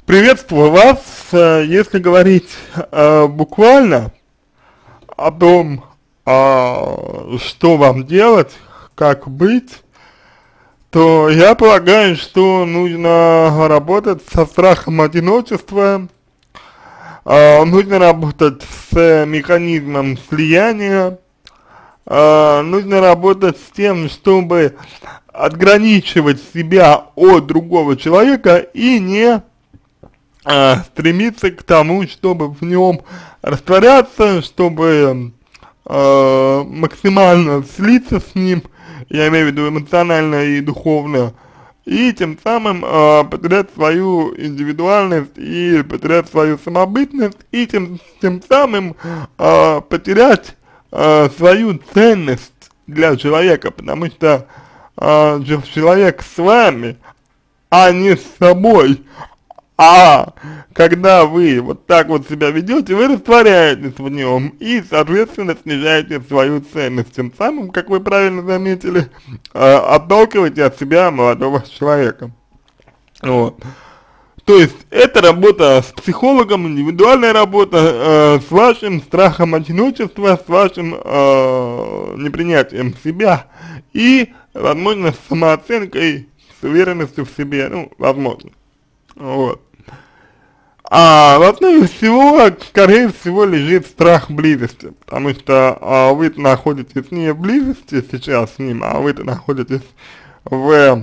Приветствую вас. Если говорить буквально о том, что вам делать, как быть, то я полагаю, что нужно работать со страхом одиночества, нужно работать с механизмом слияния, нужно работать с тем, чтобы отграничивать себя от другого человека и не стремиться к тому, чтобы в нем растворяться, чтобы максимально слиться с ним, я имею в виду эмоционально и духовно, и тем самым потерять свою индивидуальность и потерять свою самобытность, и тем самым потерять свою ценность для человека, потому что человек с вами, а не с собой. А когда вы вот так вот себя ведете, вы растворяетесь в нем и, соответственно, снижаете свою ценность. Тем самым, как вы правильно заметили, отталкиваете от себя молодого человека. Вот. То есть, это работа с психологом, индивидуальная работа с вашим страхом одиночества, с вашим непринятием себя и, возможно, с самооценкой, с уверенностью в себе, ну, возможно. Вот. А в основе всего, скорее всего, лежит страх близости, потому что вы находитесь не в близости сейчас с ним, а вы находитесь в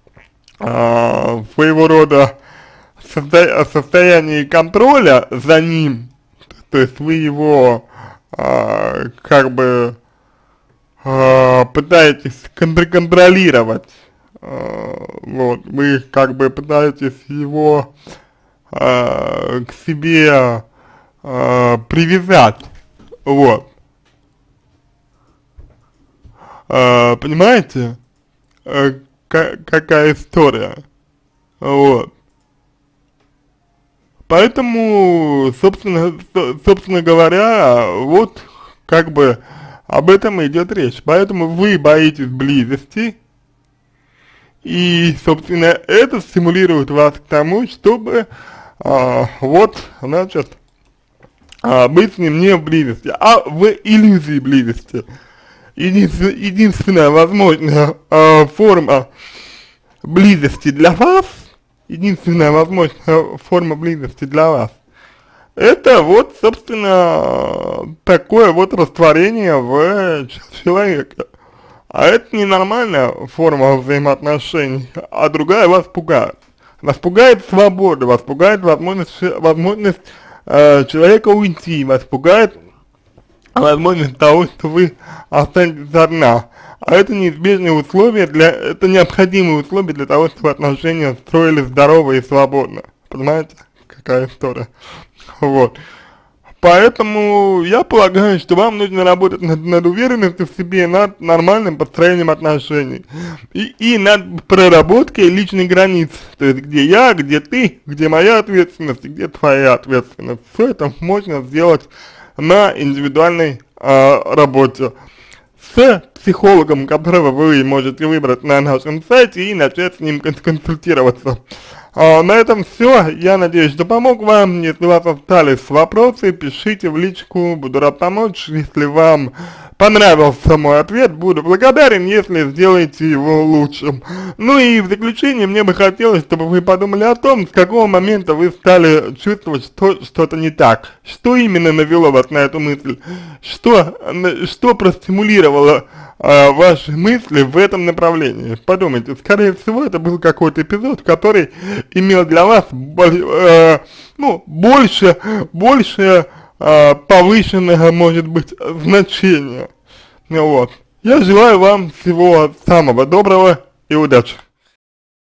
своего рода состоянии контроля за ним, то есть вы его как бы пытаетесь контролировать, вот, вы как бы пытаетесь его к себе привязать, вот, понимаете, какая история, вот, поэтому, собственно говоря, вот, как бы, об этом идет речь, поэтому вы боитесь близости, и, собственно, это стимулирует вас к тому, чтобы вот, значит, быть с ним не в близости, а в иллюзии близости. Единственная возможная форма близости для вас, единственная возможная форма близости для вас, это вот, собственно, такое вот растворение в человеке. А это ненормальная форма взаимоотношений, а другая вас пугает. Вас пугает свобода, вас пугает возможность человека уйти, вас пугает возможность того, что вы останетесь одна. А это неизбежные условия, это необходимые условия для того, чтобы отношения строились здорово и свободно. Понимаете, какая история? Вот. Поэтому я полагаю, что вам нужно работать над уверенностью в себе, над нормальным построением отношений и над проработкой личных границ, то есть где я, где ты, где моя ответственность, где твоя ответственность. Все это можно сделать на индивидуальной работе с психологом, которого вы можете выбрать на нашем сайте и начать с ним консультироваться. На этом все. Я надеюсь, что помог вам. Если у вас остались вопросы, пишите в личку, буду рад помочь. Если вам понравился мой ответ, буду благодарен, если сделаете его лучшим. Ну и в заключение мне бы хотелось, чтобы вы подумали о том, с какого момента вы стали чувствовать, что что-то не так. Что именно навело вас на эту мысль? Что простимулировало ваши мысли в этом направлении? Подумайте, скорее всего, это был какой-то эпизод, который имел для вас больше повышенное, может быть, значение. Вот. Я желаю вам всего самого доброго и удачи.